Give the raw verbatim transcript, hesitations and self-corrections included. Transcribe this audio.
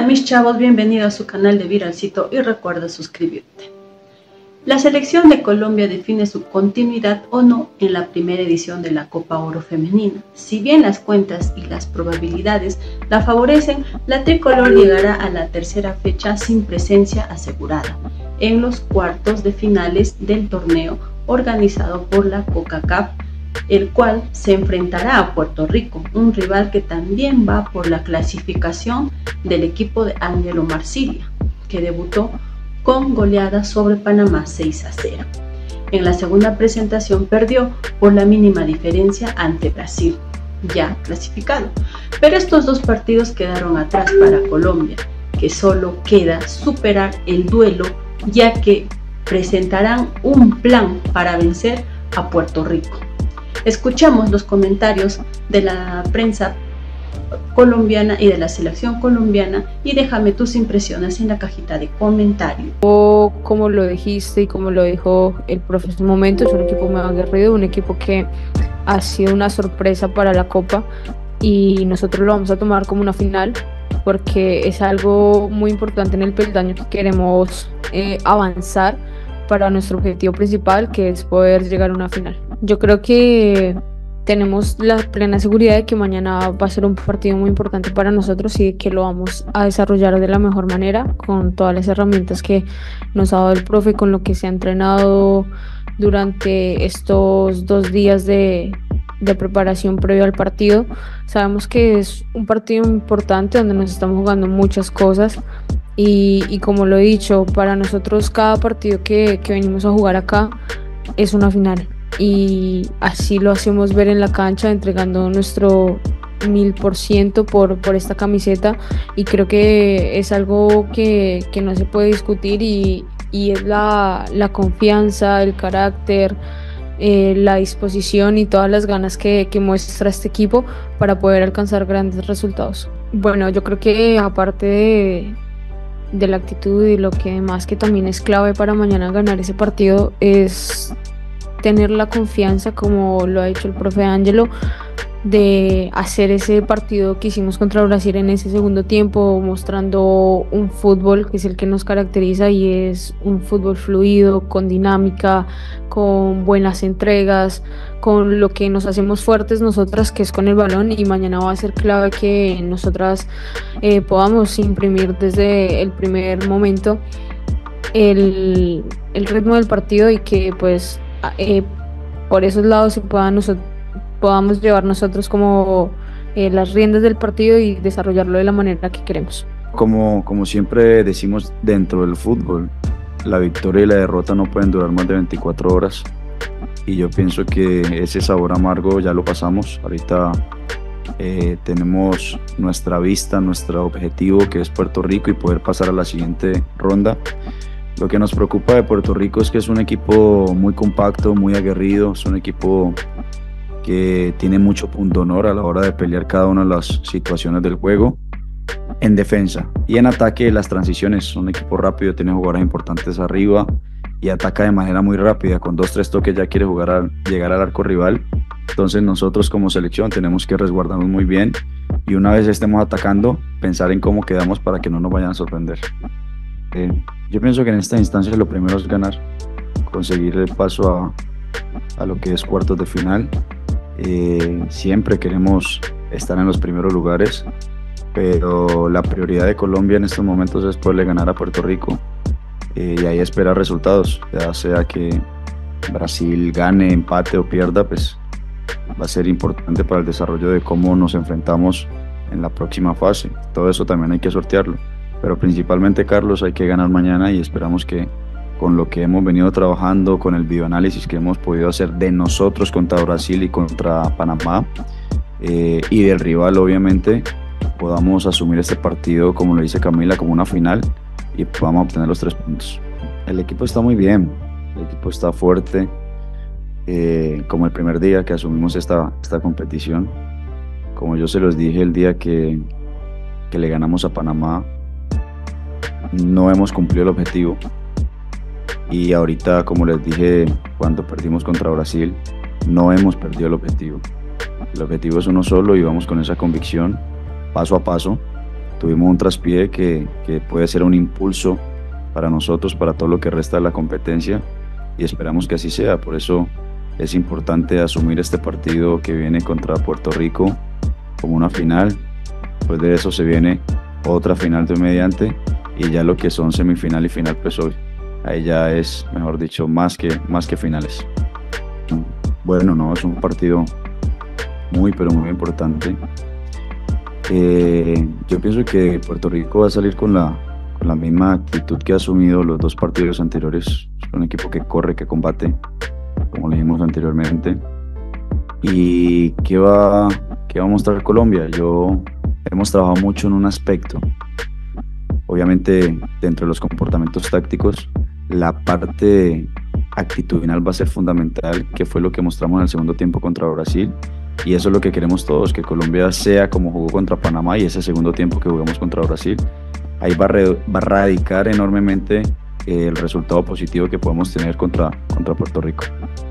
mis chavos, bienvenido a su canal de Viralcito y recuerda suscribirte. La selección de Colombia define su continuidad o no en la primera edición de la Copa Oro Femenina. Si bien las cuentas y las probabilidades la favorecen, la tricolor llegará a la tercera fecha sin presencia asegurada en los cuartos de finales del torneo organizado por la CONCACAF, el cual se enfrentará a Puerto Rico, un rival que también va por la clasificación del equipo de Ángelo Marsilia, que debutó con goleada sobre Panamá seis a cero. En la segunda presentación perdió por la mínima diferencia ante Brasil, ya clasificado. Pero estos dos partidos quedaron atrás para Colombia, que solo queda superar el duelo, ya que presentarán un plan para vencer a Puerto Rico. Escuchamos los comentarios de la prensa colombiana y de la selección colombiana y déjame tus impresiones en la cajita de comentarios. O como lo dijiste y como lo dijo el profe en su momento, es un equipo muy aguerrido, un equipo que ha sido una sorpresa para la Copa y nosotros lo vamos a tomar como una final porque es algo muy importante en el peldaño que queremos eh, avanzar para nuestro objetivo principal, que es poder llegar a una final. Yo creo que tenemos la plena seguridad de que mañana va a ser un partido muy importante para nosotros y que lo vamos a desarrollar de la mejor manera con todas las herramientas que nos ha dado el profe, con lo que se ha entrenado durante estos dos días de, de preparación previo al partido. Sabemos que es un partido importante donde nos estamos jugando muchas cosas y, y como lo he dicho, para nosotros cada partido que, que venimos a jugar acá es una final. Y así lo hacemos ver en la cancha, entregando nuestro mil por ciento por, por esta camiseta, y creo que es algo que, que no se puede discutir y, y es la, la confianza, el carácter, eh, la disposición y todas las ganas que, que muestra este equipo para poder alcanzar grandes resultados. Bueno, yo creo que aparte de, de la actitud y lo que más que también es clave para mañana ganar ese partido es tener la confianza, como lo ha dicho el profe Ángelo, de hacer ese partido que hicimos contra Brasil en ese segundo tiempo, mostrando un fútbol que es el que nos caracteriza y es un fútbol fluido, con dinámica, con buenas entregas, con lo que nos hacemos fuertes nosotras, que es con el balón, y mañana va a ser clave que nosotras eh, podamos imprimir desde el primer momento el, el ritmo del partido y que pues Eh, por esos lados se puedan nosotros, podamos llevar nosotros como eh, las riendas del partido y desarrollarlo de la manera que queremos. Como, como siempre decimos dentro del fútbol, la victoria y la derrota no pueden durar más de veinticuatro horas y yo pienso que ese sabor amargo ya lo pasamos. Ahorita eh, tenemos nuestra vista, nuestro objetivo, que es Puerto Rico, y poder pasar a la siguiente ronda. Lo que nos preocupa de Puerto Rico es que es un equipo muy compacto, muy aguerrido, es un equipo que tiene mucho punto honor a la hora de pelear cada una de las situaciones del juego, en defensa y en ataque. Las transiciones, son un equipo rápido, tiene jugadores importantes arriba y ataca de manera muy rápida, con dos, tres toques ya quiere jugar a, llegar al arco rival. Entonces nosotros como selección tenemos que resguardarnos muy bien y una vez estemos atacando, pensar en cómo quedamos para que no nos vayan a sorprender. Eh, yo pienso que en esta instancia lo primero es ganar, conseguir el paso a, a lo que es cuartos de final. Eh, siempre queremos estar en los primeros lugares, pero la prioridad de Colombia en estos momentos es poderle ganar a Puerto Rico eh, y ahí esperar resultados, ya sea que Brasil gane, empate o pierda, pues va a ser importante para el desarrollo de cómo nos enfrentamos en la próxima fase. Todo eso también hay que sortearlo. Pero principalmente, Carlos, hay que ganar mañana y esperamos que con lo que hemos venido trabajando, con el videoanálisis que hemos podido hacer de nosotros contra Brasil y contra Panamá eh, y del rival, obviamente, podamos asumir este partido, como lo dice Camila, como una final y podamos obtener los tres puntos. El equipo está muy bien, el equipo está fuerte, eh, como el primer día que asumimos esta, esta competición. Como yo se los dije el día que, que le ganamos a Panamá, no hemos cumplido el objetivo y ahorita, como les dije cuando perdimos contra Brasil, no hemos perdido el objetivo. El objetivo es uno solo y vamos con esa convicción, paso a paso, tuvimos un traspié que, que puede ser un impulso para nosotros, para todo lo que resta de la competencia, y esperamos que así sea. Por eso es importante asumir este partido que viene contra Puerto Rico como una final. Después de eso se viene otra final de mediante, y ya lo que son semifinal y final, pues hoy ahí ya es, mejor dicho, más que, más que finales. Bueno, no, es un partido muy, pero muy importante. Eh, yo pienso que Puerto Rico va a salir con la, con la misma actitud que ha asumido los dos partidos anteriores. Es un equipo que corre, que combate, como le dijimos anteriormente. ¿Y qué va, qué va a mostrar Colombia? Yo hemos trabajado mucho en un aspecto. Obviamente, dentro de los comportamientos tácticos, la parte actitudinal va a ser fundamental, que fue lo que mostramos en el segundo tiempo contra Brasil, y eso es lo que queremos todos, que Colombia sea como jugó contra Panamá, y ese segundo tiempo que jugamos contra Brasil, ahí va a, re, va a radicar enormemente eh, el resultado positivo que podemos tener contra, contra Puerto Rico.